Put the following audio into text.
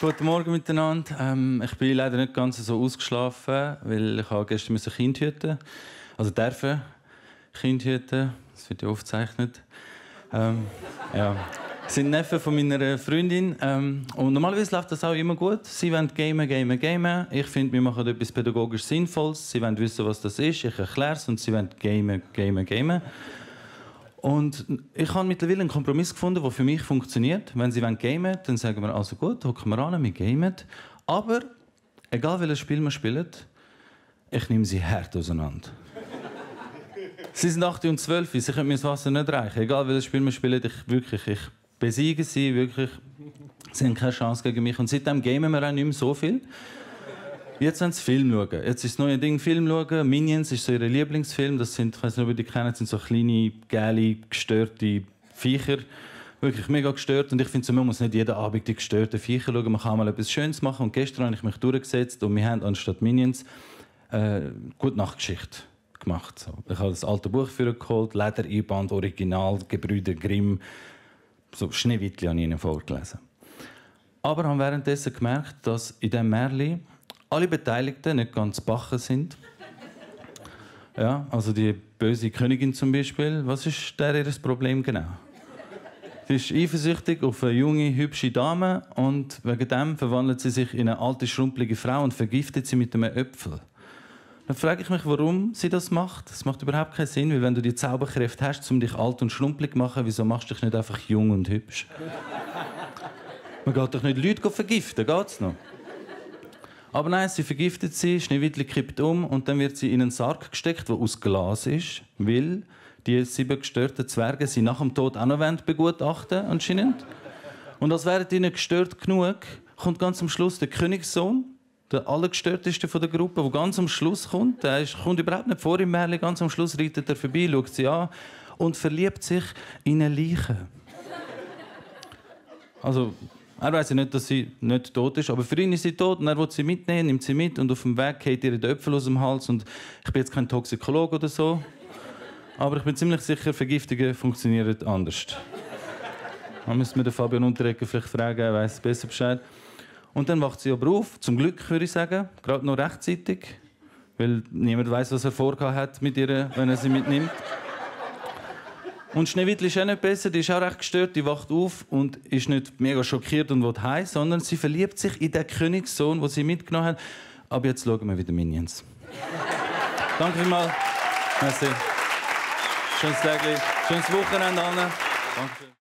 Guten Morgen miteinander. Ich bin leider nicht ganz so ausgeschlafen, weil ich gestern ein Kind hüten. Also dürfen Kind hüten. Das wird ja aufgezeichnet. Ja. Sie sind Neffen von meiner Freundin. Und normalerweise läuft das auch immer gut. Sie wollen gamen. Ich finde, wir machen etwas pädagogisch Sinnvolles. Sie wollen wissen, was das ist. Ich erkläre es und sie wollen gamen. Und ich habe mittlerweile einen Kompromiss gefunden, der für mich funktioniert. Wenn sie gamen wollen, dann sagen wir, also gut, hocken wir an, wir gamen. Aber, egal welches Spiel wir spielen, ich nehme sie hart auseinander. Sie sind 8 und 12, sie können mir das Wasser nicht reichen. Egal welches Spiel wir spielen, ich besiege sie, wirklich. Sie haben keine Chance gegen mich. Und seitdem gamen wir auch nicht mehr so viel. Jetzt wollen sie Film schauen. Jetzt ist das neue Ding Film schauen. Minions ist so ihr Lieblingsfilm. Das sind, ich weiß nicht, ob ihr die kennt, sind so kleine, geile, gestörte Viecher. Wirklich mega gestört. Und ich finde, man muss nicht jeden Abend die gestörten Viecher schauen. Man kann mal etwas Schönes machen. Und gestern habe ich mich durchgesetzt und wir haben anstatt Minions Gute-Nacht-Geschichte gemacht. So. Ich habe das alte Buch für geholt, Leder-Einband, Original, Gebrüder Grimm. So Schneewittli habe ich ihnen vorgelesen. Aber haben währenddessen gemerkt, dass in diesem Märchen alle Beteiligten nicht ganz bachen sind. Ja, also die böse Königin zum Beispiel. Was ist ihr Problem genau? Sie ist eifersüchtig auf eine junge, hübsche Dame und wegen dem verwandelt sie sich in eine alte, schrumpelige Frau und vergiftet sie mit einem Äpfel. Dann frage ich mich, warum sie das macht. Das macht überhaupt keinen Sinn, weil wenn du die Zauberkräfte hast, um dich alt und schrumpelig zu machen, wieso machst du dich nicht einfach jung und hübsch? Man geht doch nicht Leute vergiften, geht's noch? Aber nein, sie vergiftet sie, Schneewittli kippt um und dann wird sie in einen Sarg gesteckt, der aus Glas ist, weil die 7 gestörten Zwerge sie nach dem Tod auch noch begutachten anscheinend. Und als wären die nicht gestört genug, kommt ganz am Schluss der Königssohn, der allergestörteste von der Gruppe, der ganz am Schluss kommt. Der kommt überhaupt nicht vor im Märchen, ganz am Schluss reitet er vorbei, schaut sie an und verliebt sich in eine Leiche. Also, er weiss ja nicht, dass sie nicht tot ist, aber für ihn ist sie tot und er will sie mitnehmen, nimmt sie mit und auf dem Weg geht ihr der Äpfel aus dem Hals. Und ich bin jetzt kein Toxikologe oder so, aber ich bin ziemlich sicher, Vergiftungen funktionieren anders. Da müssen wir den Fabian Unterreger vielleicht fragen, er weiss besser Bescheid. Und dann wacht sie aber auf, zum Glück würde ich sagen, gerade noch rechtzeitig, weil niemand weiss, was er vorgehabt hat mit ihr, wenn er sie mitnimmt. Und Schneewittli ist auch nicht besser, die ist auch recht gestört, die wacht auf und ist nicht mega schockiert und will heim, sondern sie verliebt sich in den Königssohn, den sie mitgenommen hat. Aber jetzt schauen wir wieder Minions. Danke vielmals. Merci. Schönes Tag, schönes Wochenende allen. Danke.